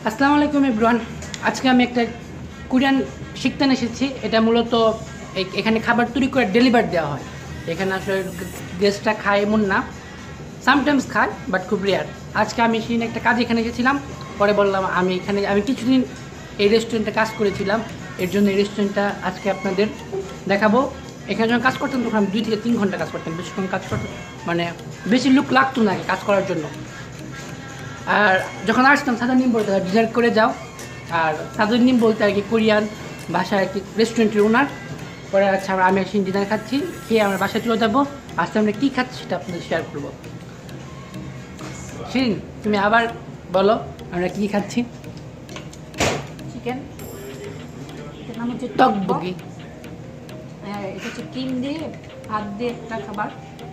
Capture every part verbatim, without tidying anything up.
আসসালামু আলাইকুম এভরিওয়ান। আজকে আমি একটা কোরিয়ান শিখতে এসেছি। এটা মূলত এখানে খাবার তৈরি করে ডেলিভার দেওয়া হয়। এখানে আসলে গেস্টটা খায় এমন না, সামটাইমস খায় বাট খুব রেয়ার। আজকে আমি শিরিন একটা কাজ এখানে এসেছিলাম, পরে বললাম আমি এখানে আমি কিছুদিন এই রেস্টুরেন্টে কাজ করেছিলাম, এর জন্য এই রেস্টুরেন্টটা আজকে আপনাদের দেখাবো। এখানে যখন কাজ করতাম তখন আমি দুই থেকে তিন ঘন্টা কাজ করতাম, বেশিক্ষণ কাজ করতাম, মানে বেশি লুক লাগতো না কাজ করার জন্য। আর যখন আসতাম সাদা নিম বলতে ডিনার করে যাও, আর সাদা নিম বলতে আর কি কোরিয়ান ভাষায় একটি রেস্টুরেন্টের ওনার। পরে আচ্ছা আমি আসি ডিনার খাচ্ছি, খেয়ে আমার বাসায় চলে যাবো। আজকে আমরা কী খাচ্ছি সেটা আপনাদের শেয়ার করবো। শিরিন, তুমি আবার বলো আমরা কী খাচ্ছি। চিকেন, এটার নাম হচ্ছে টকবগি। হ্যাঁ, এটা হচ্ছে ক্রিম দিয়ে ভাত দিয়ে একটা খাবার।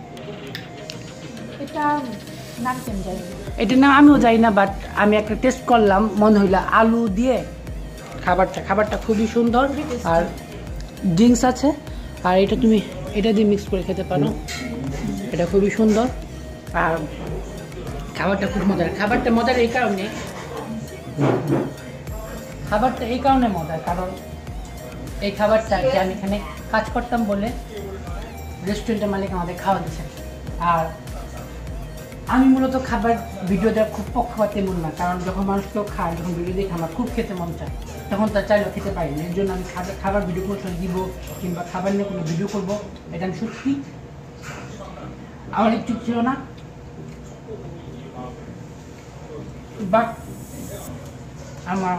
এটা নাম কেন জানি না, এটার নাম আমিও জানি না, বাট আমি একটা টেস্ট করলাম, মনে হইলো আলু দিয়ে খাবারটা খাবারটা খুবই সুন্দর। আর ড্রিঙ্কস আছে, আর এটা তুমি এটা দিয়ে মিক্স করে খেতে পারো, এটা খুবই সুন্দর। আর খাবারটা খুব মজার। খাবারটা মজার এই কারণে খাবারটা এই কারণে মজার কারণ এই খাবারটা যে আমি এখানে কাজ করতাম বলে রেস্টুরেন্টের মালিক আমাদের খাওয়া দিয়েছে। আর আমি মূলত খাবার ভিডিও দেওয়ার খুব পক্ষপাত তেমন না, কারণ যখন মানুষ কেউ খায়, যখন ভিডিও দেখে আমার খুব খেতে মন চায়, তখন তার চাইলেও খেতে পারি না। এর জন্য আমি খাবার খাবার ভিডিও করে দিব কিংবা খাবার নিয়ে কোনো ভিডিও করবো, এটা আমি সত্যি আমার একটু ছিল না। বাট আমার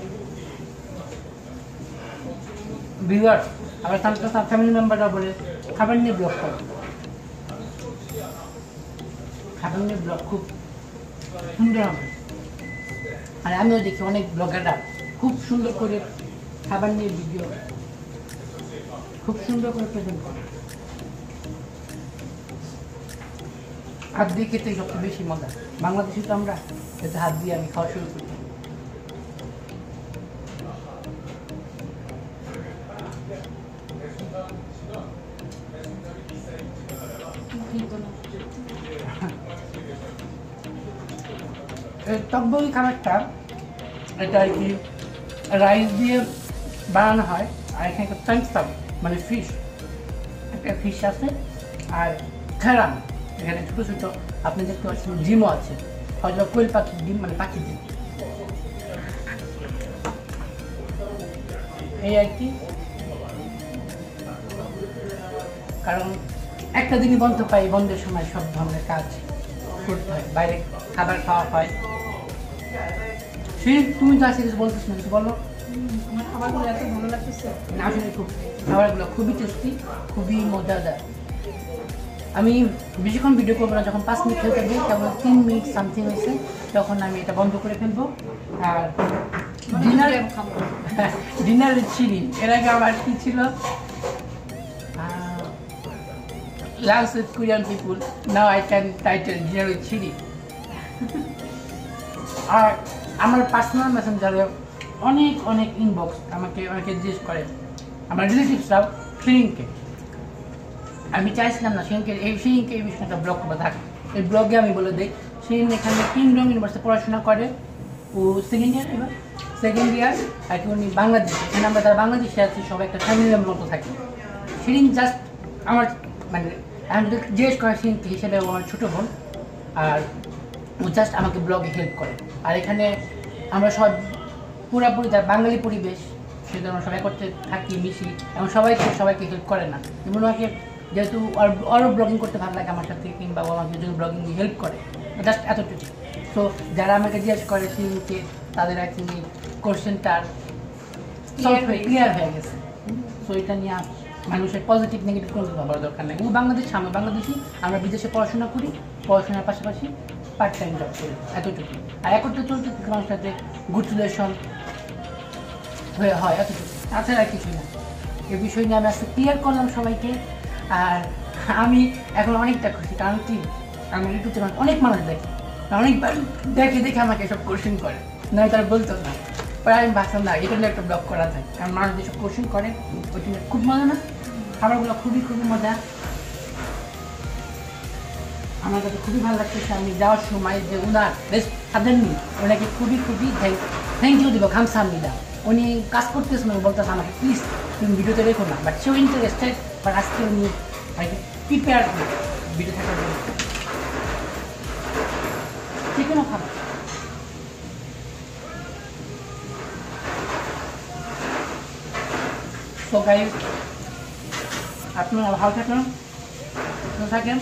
ভিউয়ার আবার তার ফ্যামিলি মেম্বাররা বলে খাবার নিয়ে ব্লগ করো, খাবার নিয়ে ব্লগ খুব সুন্দর হবে। আর আমিও দেখি অনেক ব্লগাররা খুব সুন্দর করে খাবার নিয়ে ভিডিও খুব সুন্দর করে প্রেজেন্ট করে। হাত দিয়ে খেতেই সবচেয়ে বেশি মজা। বাংলাদেশে তো আমরা যাতে হাত দিয়ে আমি খাওয়া শুরু করি। টকবগি খাবারটা এটা আর কি রাইস দিয়ে বানানো হয়। আর এখানে একটা চাংস্তাম মানে ফিশ, একটা ফিশ আছে। আর খেরান, এখানে ছোটো ছোটো আপনি দেখতে পাচ্ছেন ডিমও আছে, হয়তো কোয়েল পাখির ডিম, মানে পাখির ডিম। এই আর কি, কারণ একটা দিনই বন্ধ পাই, বন্ধের সময় সব ধরনের কাজ করতে হয়, বাইরে খাবার খাওয়া হয়। শিরিন, তুমি তো আসলে কিছু বলতেছ না, কিছু বলো। আমার খাবারগুলো এত ভালো লাগতেছে, আসলে খুব খাবারগুলো খুবই টেস্টি, খুবই মজাদার। আমি বেশিক্ষণ ভিডিও করবো না, যখন পাঁচ মিনিট হয়ে যাবে, তখন তিন মিনিট সামথিং হয়েছে, তখন আমি এটা বন্ধ করে ফেলবো। আর ডিনার খাবো ডিনার শিরিন, এর আগে আমার কি ছিল, lunch with Korean people, now I can title dinner with Shirin. আর আমার পার্সোনাল মেসেঞ্জারে অনেক অনেক ইনবক্স আমাকে অনেকে জিজ্ঞেস করে, আমার রিলেটিভসরাও শিরিনকে। আমি চাইছিলাম না শিরিনকে এই শিরিনকে এই বিষয়টা ব্লগ করবো, থাক এই ব্লগে আমি বলে দিই। শিরিন এখানে কিংডম ইউনিভার্সিটি পড়াশোনা করে, ও সেকেন্ড ইয়ার, এবার সেকেন্ড ইয়ার। আর কি উনি বাংলাদেশ, এখানে আমরা যারা বাংলাদেশে আছি সবাই একটা ফ্যামিলির মতো থাকি। শিরিন জাস্ট আমার মানে আমি যদি জিজ্ঞেস করা শিরিনকে হিসেবে আমার ছোটো বোন, আর ও জাস্ট আমাকে ব্লগে হেল্প করে। আর এখানে আমরা সব পুরোপুরি যার বাঙালি পরিবেশ, সেটা আমরা সবাই করতে থাকি, মিশি, এবং সবাইকে সবাইকে হেল্প করে না। যেমন আমাকে যেহেতু আরও ব্লগিং করতে ভালো লাগে আমার সাথে, কিংবা ও আমাকে যদি ব্লগিং হেল্প করে, জাস্ট এতটুকু। তো যারা আমাকে জিজ্ঞেস করে শিরিনকে, তাদের আর কি কোশ্চেনটার সলভ হয়ে ক্লিয়ার হয়ে গেছে। সো এটা নিয়ে মানুষের পজিটিভ নেগেটিভ কোনো ভাবার দরকার নেই। ও বাংলাদেশ, আমরা বাংলাদেশি, আমরা বিদেশে পড়াশোনা করি, পড়াশোনার পাশাপাশি পার্ট টাইম জব করি, এতটুকু। আর একত্রে চলতে মানুষের সাথে গুড রিলেশন হয়ে হয়, এতটুকু, তাছাড়া আর কিছুই না। এই বিষয় নিয়ে আমি আজকে ক্লিয়ার করলাম সবাইকে। আর আমি এখন অনেকটা খুশি, কারণ কি আমি ইউটিউবে অনেক মানুষ দেখি, অনেকবার দেখে দেখে আমাকে এসব কোশ্চেন করে, নয় তারা বলতো না। পরে আমি ভাবতাম না, এটা নিয়ে একটা ব্লগ করা যায়, কারণ মানুষ যেসব কোশ্চেন করে ওইটা খুব মজা না, খাবারগুলো খুবই খুবই মজা। আমার কাছে খুবই ভালো লাগতেছে। আমি যাওয়ার সময় যে উনার বেশ সাদেননি ওনাকে খুবই খুবই থ্যাংক ইউ দিব খামসামিদা। উনি কাজ করতেছেন, উনি বলতেছে আমাকে প্লিজ তুমি ভিডিওতে রেখো না, বাট সেও ইন্টারেস্টেড। বাট আজকে উনি প্রিপেয়ার ভিডিও থাকার জন্য যে কোনো খাবার। তো গাইস আপনারা ভালো থাকেন, সুস্থ থাকেন।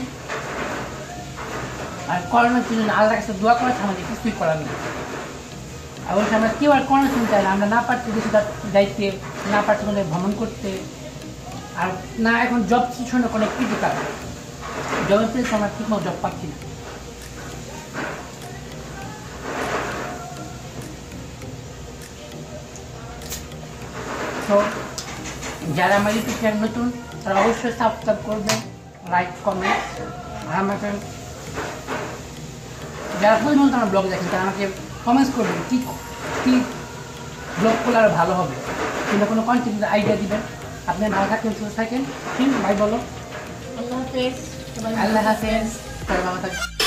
আর করোনার জন্য আল্লাহর কাছে দোয়া করেছে, আমাদের কিছুই করার নেই। অবশ্যই আমরা কেউ আর করোনা শুনতে চাই না। আমরা না পারছি দেশে যাইতে, না পারছি কোনো ভ্রমণ করতে, আর না এখন জব শূন্য কোনো ক্রিটিক্যাল জবের পেয়েছে, আমরা ঠিকমতো জব পাচ্ছি না। তো যারা আমার ইউটিউব চ্যানেল নতুন তারা অবশ্যই সাবস্ক্রাইব করবেন, লাইক কমেন্ট। আর আমাকে যারা প্রতিনিয়ত আমার ব্লগ দেখেন তারা আমাকে কমেন্টস করবেন কী কী ব্লগ করলে আরও ভালো হবে, কিংবা কোনো কন্টেন্ট আইডিয়া দিবেন। আপনি ভালো থাকেন, সুস্থ থাকেন। ঠিক ভাই বলো আল্লাহ হাফেজ। আল্লাহ হাফেজ, সবাই ভালো থাকবেন।